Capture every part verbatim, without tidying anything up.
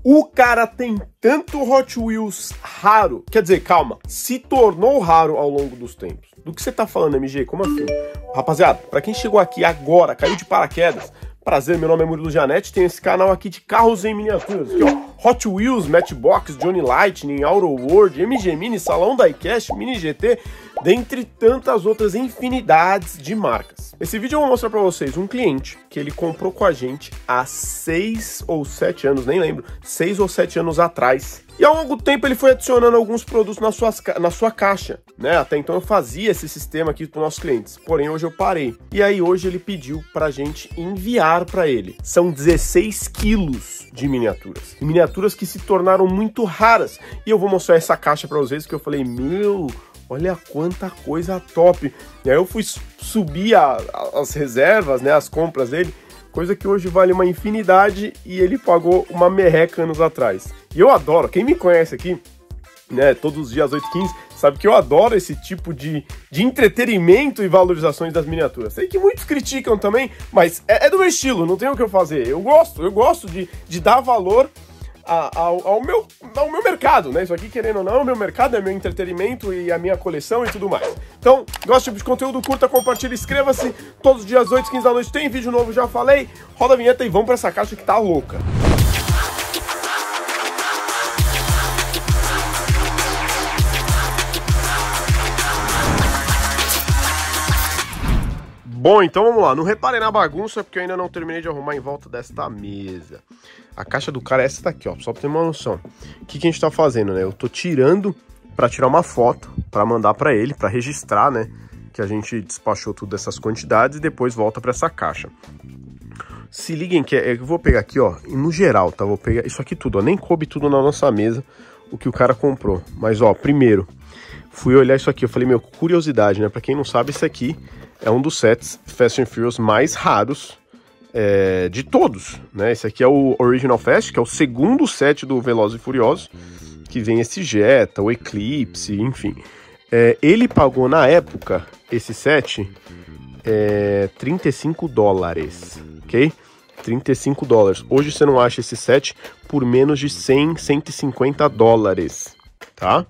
O cara tem tanto Hot Wheels raro, quer dizer, calma, se tornou raro ao longo dos tempos. Do que você tá falando, M G? Como assim? Rapaziada, pra quem chegou aqui agora, caiu de paraquedas, prazer, meu nome é Murilo Gianetti, tenho esse canal aqui de carros em miniaturas. Aqui, ó, Hot Wheels, Matchbox, Johnny Lightning, Auto World, M G Mini, Salão Diecast, Mini G T, dentre tantas outras infinidades de marcas. Esse vídeo eu vou mostrar pra vocês um cliente que ele comprou com a gente há seis ou sete anos, nem lembro, seis ou sete anos atrás. E ao longo do tempo ele foi adicionando alguns produtos na, suas, na sua caixa, né? Até então eu fazia esse sistema aqui para os nossos clientes, porém hoje eu parei. E aí hoje ele pediu pra gente enviar para ele. São dezesseis quilos de miniaturas. Miniaturas que se tornaram muito raras. E eu vou mostrar essa caixa para vocês que eu falei, meu... olha quanta coisa top. E aí eu fui subir a, a, as reservas, né, as compras dele, coisa que hoje vale uma infinidade e ele pagou uma merreca anos atrás. E eu adoro, quem me conhece aqui, né, todos os dias oito e quinze, sabe que eu adoro esse tipo de, de entretenimento e valorizações das miniaturas. Sei que muitos criticam também, mas é, é do meu estilo, não tem o que eu fazer. Eu gosto, eu gosto de, de dar valor Ao, ao, meu, ao meu mercado, né? Isso aqui, querendo ou não, o meu mercado é meu entretenimento e a minha coleção e tudo mais. Então, gosta desse tipo de conteúdo, curta, compartilha, inscreva-se. Todos os dias oito e quinze da noite tem vídeo novo, já falei. Roda a vinheta e vamos pra essa caixa que tá louca. Bom, então vamos lá, não reparem na bagunça porque eu ainda não terminei de arrumar em volta desta mesa. A caixa do cara é essa daqui, ó, só pra ter uma noção. O que, que a gente tá fazendo, né? Eu tô tirando pra tirar uma foto, pra mandar pra ele, pra registrar, né? Que a gente despachou tudo dessas quantidades e depois volta pra essa caixa. Se liguem que é, eu vou pegar aqui, ó, e no geral, tá? Vou pegar isso aqui tudo, ó, nem coube tudo na nossa mesa o que o cara comprou. Mas, ó, primeiro, fui olhar isso aqui, eu falei, meu, curiosidade, né? Pra quem não sabe, esse aqui é um dos sets Fast and Furious mais raros é, de todos, né? Esse aqui é o Original Fast, que é o segundo set do Velozes e Furiosos, que vem esse Jetta, o Eclipse, enfim. É, ele pagou na época, esse set, é, trinta e cinco dólares, ok? trinta e cinco dólares. Hoje você não acha esse set por menos de cem, cento e cinquenta dólares, tá?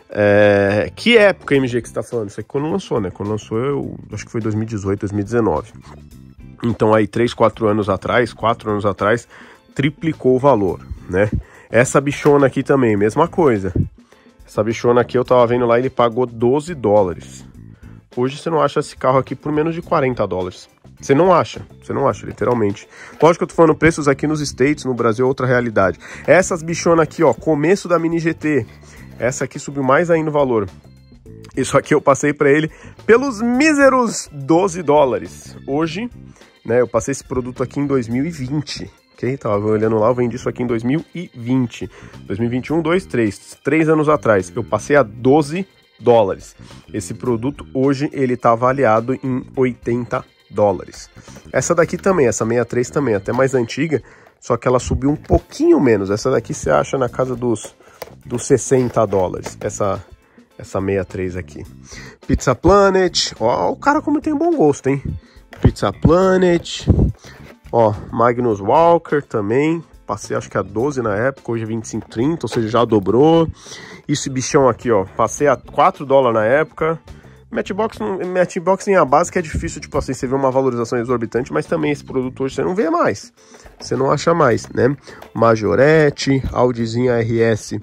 É, que época, M G, que você tá falando? Isso aqui quando lançou, né? Quando lançou, eu acho que foi dois mil e dezoito, dois mil e dezenove. Então aí, três, quatro anos atrás, quatro anos atrás, triplicou o valor, né? Essa bichona aqui também, mesma coisa. Essa bichona aqui, eu tava vendo lá, ele pagou doze dólares. Hoje você não acha esse carro aqui por menos de quarenta dólares. Você não acha, você não acha, literalmente. Lógico que eu tô falando preços aqui nos States, no Brasil é outra realidade. Essas bichonas aqui, ó, começo da Mini G T. Essa aqui subiu mais ainda o valor. Isso aqui eu passei para ele pelos míseros doze dólares. Hoje, né, eu passei esse produto aqui em dois mil e vinte, ok? Tava olhando lá, eu vendi isso aqui em dois mil e vinte. dois mil e vinte e um, dois, três, três anos atrás. Eu passei a doze dólares. Esse produto hoje ele tá avaliado em oitenta dólares. Essa daqui também, essa sessenta e três também, até mais antiga, só que ela subiu um pouquinho menos. Essa daqui você acha na casa dos dos sessenta dólares, essa, essa sessenta e três aqui. Pizza Planet, ó, o cara como tem bom gosto, hein? Pizza Planet, ó, Magnus Walker também, passei acho que a doze na época, hoje é vinte e cinco, trinta, ou seja, já dobrou. Esse bichão aqui, ó, passei a quatro dólares na época. Matchbox, Matchbox em a básica é difícil, tipo assim, você vê uma valorização exorbitante, mas também esse produto hoje você não vê mais, você não acha mais, né? Majorette, Audizinha R S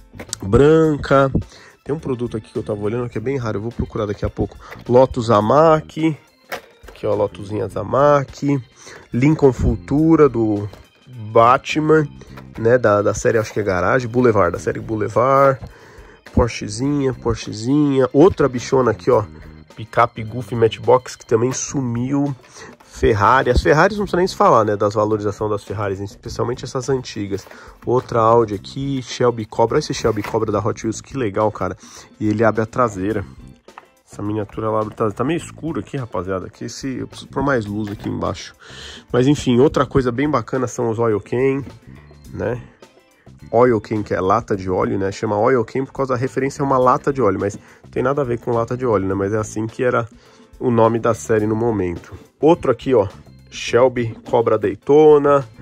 branca. Tem um produto aqui que eu tava olhando que é bem raro, eu vou procurar daqui a pouco. Lotus Amac, aqui ó, Lotusinha Amac, Lincoln Futura do Batman, né, da, da série, acho que é Garage, Boulevard, da série Boulevard. Porschezinha, Porschezinha, outra bichona aqui, ó, picape Goofy Matchbox, que também sumiu. Ferrari, as Ferraris não precisa nem se falar, né, das valorizações das Ferraris, especialmente essas antigas. Outra Audi aqui, Shelby Cobra, olha esse Shelby Cobra da Hot Wheels, que legal, cara. E ele abre a traseira. Essa miniatura ela abre a traseira. Tá meio escuro aqui, rapaziada, aqui esse, eu preciso pôr mais luz aqui embaixo. Mas enfim, outra coisa bem bacana são os Oil Can, né. Oil Can, que é lata de óleo, né? Chama Oil Can por causa da referência a uma lata de óleo, mas não tem nada a ver com lata de óleo, né? Mas é assim que era o nome da série no momento. Outro aqui, ó, Shelby Cobra Daytona,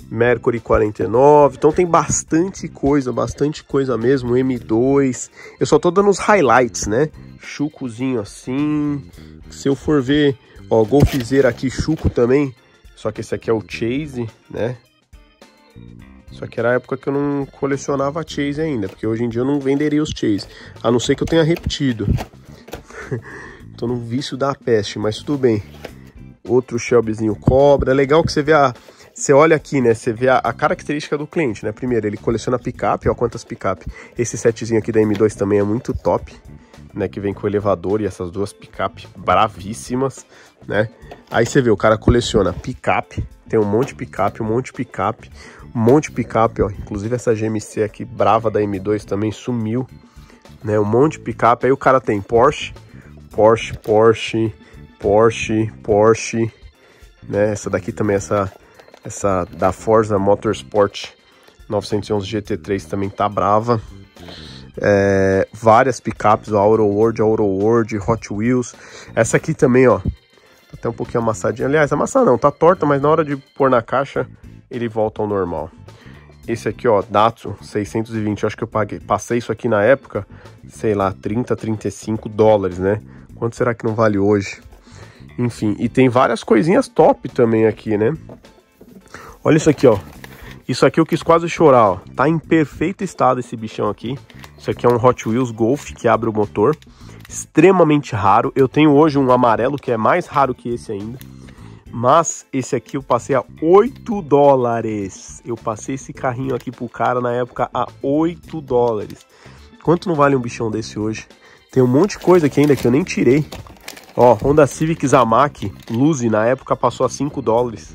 Mercury quarenta e nove, então tem bastante coisa, bastante coisa mesmo, M dois, eu só tô dando os highlights, né, Chucozinho assim, se eu for ver, ó, Golfzeira aqui, Chuco também, só que esse aqui é o Chase, né, só que era a época que eu não colecionava Chase ainda, porque hoje em dia eu não venderia os Chase, a não ser que eu tenha repetido, tô no vício da peste, mas tudo bem. Outro Shelbyzinho Cobra, é legal que você vê a... Você olha aqui, né? Você vê a, a característica do cliente, né? Primeiro, ele coleciona picape, ó, quantas picape. Esse setzinho aqui da M dois também é muito top, né? Que vem com o elevador e essas duas picape bravíssimas, né? Aí você vê, o cara coleciona picape, tem um monte de picape, um monte de picape, um monte de picape, ó. Inclusive essa G M C aqui, brava da M dois também sumiu, né? Um monte de picape. Aí o cara tem Porsche, Porsche, Porsche, Porsche, Porsche, né? Essa daqui também, essa... Essa da Forza Motorsport novecentos e onze G T três também tá brava. É, várias picapes, a Auto World, a Auto World, Hot Wheels. Essa aqui também, ó, tá até um pouquinho amassadinha. Aliás, amassar não, tá torta, mas na hora de pôr na caixa, ele volta ao normal. Esse aqui, ó, Datsun seiscentos e vinte, eu acho que eu paguei, passei isso aqui na época, sei lá, trinta, trinta e cinco dólares, né? Quanto será que não vale hoje? Enfim, e tem várias coisinhas top também aqui, né? Olha isso aqui, ó. Isso aqui eu quis quase chorar, ó. Tá em perfeito estado esse bichão aqui. Isso aqui é um Hot Wheels Golf que abre o motor. Extremamente raro. Eu tenho hoje um amarelo que é mais raro que esse ainda. Mas esse aqui eu passei a oito dólares. Eu passei esse carrinho aqui pro cara na época a oito dólares. Quanto não vale um bichão desse hoje? Tem um monte de coisa aqui ainda que eu nem tirei. Ó, Honda Civic Zamac Luzi na época passou a cinco dólares.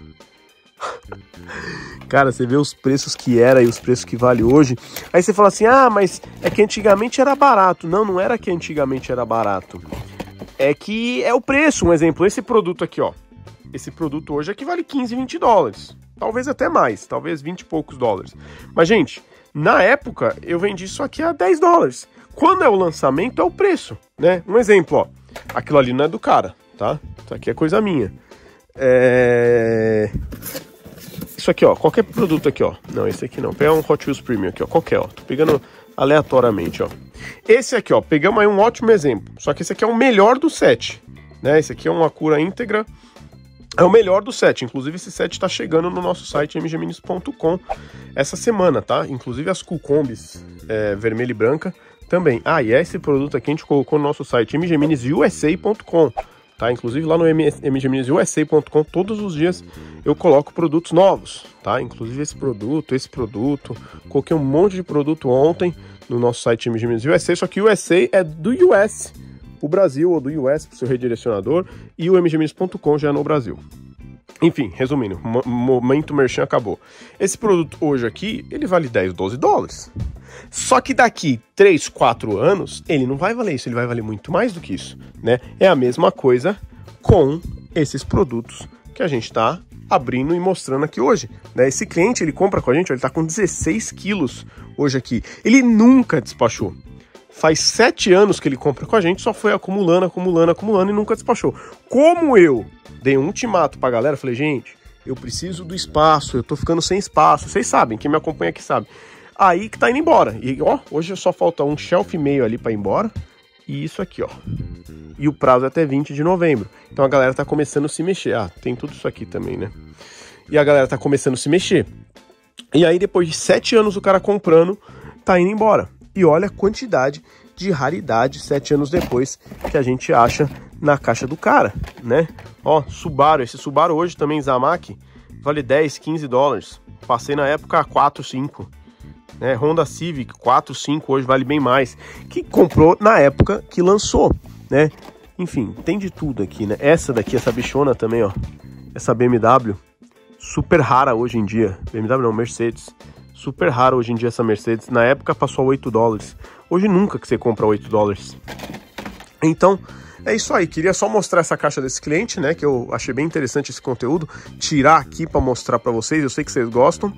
Cara, você vê os preços que era e os preços que vale hoje. Aí você fala assim, ah, mas é que antigamente era barato. Não, não era que antigamente era barato. É que é o preço. Um exemplo, esse produto aqui, ó. Esse produto hoje aqui vale quinze, vinte dólares. Talvez até mais, talvez vinte e poucos dólares. Mas, gente, na época eu vendi isso aqui a dez dólares. Quando é o lançamento, é o preço, né? Um exemplo, ó. Aquilo ali não é do cara, tá? Isso aqui é coisa minha. É... Isso aqui, ó, qualquer produto aqui, ó. Não, esse aqui não. Pega um Hot Wheels Premium aqui, ó. Qualquer, ó. Tô pegando aleatoriamente, ó. Esse aqui, ó. Pegamos aí um ótimo exemplo. Só que esse aqui é o melhor do set, né? Esse aqui é uma Acura íntegra. É o melhor do set. Inclusive, esse set tá chegando no nosso site m g minis ponto com essa semana, tá? Inclusive as Cool Combis é, vermelha e branca também. Ah, e esse produto aqui a gente colocou no nosso site m g minis u s a ponto com. Tá? Inclusive lá no m g minis u s a ponto com todos os dias eu coloco produtos novos, tá? Inclusive esse produto, esse produto, coloquei um monte de produto ontem no nosso site M G Minis U S A, só que o U S A é do U S, o Brasil, ou do U S para o seu redirecionador, e o m g minis ponto com já é no Brasil. Enfim, resumindo, o momento merchan acabou. Esse produto hoje aqui, ele vale dez, doze dólares. Só que daqui três, quatro anos, ele não vai valer isso, ele vai valer muito mais do que isso, né? É a mesma coisa com esses produtos que a gente está abrindo e mostrando aqui hoje, né? Esse cliente, ele compra com a gente, ó, ele tá com dezesseis quilos hoje aqui. Ele nunca despachou. Faz sete anos que ele compra com a gente, só foi acumulando, acumulando, acumulando e nunca despachou. Como eu dei um ultimato pra galera, falei, gente, eu preciso do espaço, eu tô ficando sem espaço. Vocês sabem, quem me acompanha aqui sabe. Aí que tá indo embora. E ó, hoje só falta um shelf e meio ali pra ir embora. E isso aqui, ó. E o prazo é até vinte de novembro. Então a galera tá começando a se mexer. Ah, tem tudo isso aqui também, né? E a galera tá começando a se mexer. E aí depois de sete anos o cara comprando, tá indo embora. E olha a quantidade de raridade sete anos depois que a gente acha na caixa do cara, né? Ó, Subaru. Esse Subaru hoje também, Zamac, vale dez, quinze dólares. Passei na época a quatro, cinco. Né? Honda Civic, quatro, cinco, hoje vale bem mais. Que comprou na época que lançou, né? Enfim, tem de tudo aqui, né? Essa daqui, essa bichona também, ó. Essa B M W, super rara hoje em dia. B M W não, Mercedes. Super rara hoje em dia essa Mercedes. Na época passou a oito dólares. Hoje nunca que você compra oito dólares. Então, é isso aí. Queria só mostrar essa caixa desse cliente, né? Que eu achei bem interessante esse conteúdo. Tirar aqui para mostrar para vocês. Eu sei que vocês gostam.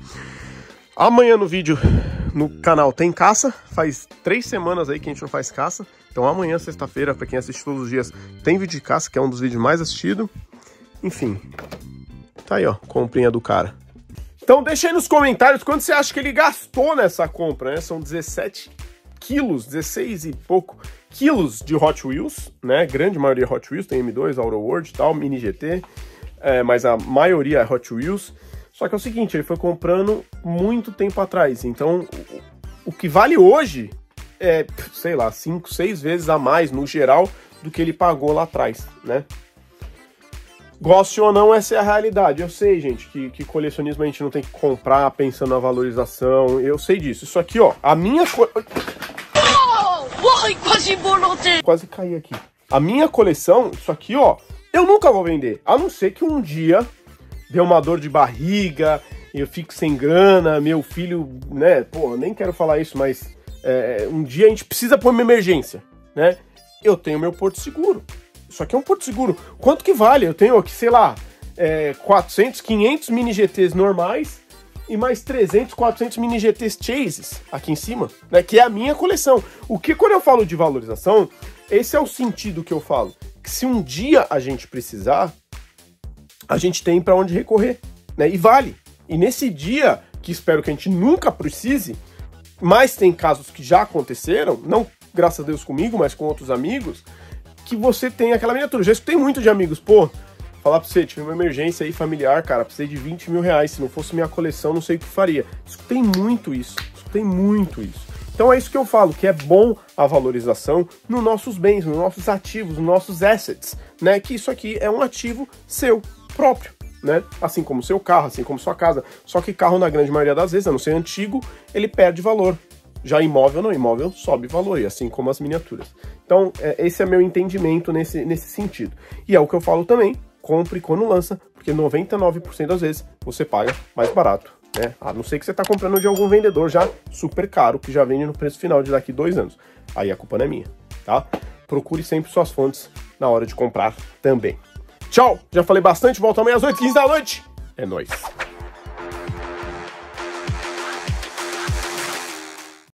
Amanhã no vídeo, no canal, tem caça. Faz três semanas aí que a gente não faz caça. Então amanhã, sexta-feira, para quem assiste todos os dias, tem vídeo de caça, que é um dos vídeos mais assistidos. Enfim, tá aí, ó, comprinha do cara. Então deixa aí nos comentários quanto você acha que ele gastou nessa compra, né? São dezessete quilos, dezesseis e pouco quilos de Hot Wheels, né? Grande maioria Hot Wheels, tem M dois, Auto World e tal, Mini G T, é, mas a maioria é Hot Wheels. Só que é o seguinte, ele foi comprando muito tempo atrás, então o, o que vale hoje é, sei lá, cinco, seis vezes a mais no geral do que ele pagou lá atrás, né? Goste ou não, essa é a realidade. Eu sei, gente, que, que colecionismo a gente não tem que comprar pensando na valorização. Eu sei disso. Isso aqui, ó, a minha... Co... Oh, quase voltei. Quase caí aqui. A minha coleção, isso aqui, ó, eu nunca vou vender. A não ser que um dia dê uma dor de barriga, eu fico sem grana, meu filho, né? Pô, nem quero falar isso, mas é, um dia a gente precisa pôr uma emergência, né? Eu tenho meu porto seguro. Isso aqui é um porto seguro. Quanto que vale? Eu tenho aqui, sei lá, é, quatrocentos, quinhentos mini G Ts normais e mais trezentos, quatrocentos mini G Ts Chases aqui em cima, né? Que é a minha coleção. O que, quando eu falo de valorização, esse é o sentido que eu falo. Que se um dia a gente precisar, a gente tem para onde recorrer, né? E vale. E nesse dia, que espero que a gente nunca precise, mas tem casos que já aconteceram, não graças a Deus comigo, mas com outros amigos, que você tem aquela miniatura. Já escutei muito de amigos, pô, falar pra você, tive uma emergência aí familiar, cara, precisei de vinte mil reais, se não fosse minha coleção, não sei o que faria. Escutei muito isso, escutei muito isso. Então é isso que eu falo, que é bom a valorização nos nossos bens, nos nossos ativos, nos nossos assets, né? Que isso aqui é um ativo seu, próprio, né? Assim como seu carro, assim como sua casa. Só que carro, na grande maioria das vezes, a não ser antigo, ele perde valor. Já imóvel não, imóvel sobe valor, e assim como as miniaturas. Então, é, esse é meu entendimento nesse, nesse sentido. E é o que eu falo também, compre quando lança, porque noventa e nove por cento das vezes você paga mais barato, né? A não ser que você está comprando de algum vendedor já super caro, que já vende no preço final de daqui dois anos. Aí a culpa não é minha, tá? Procure sempre suas fontes na hora de comprar também. Tchau! Já falei bastante, volto amanhã às oito e quinze da noite. É nóis!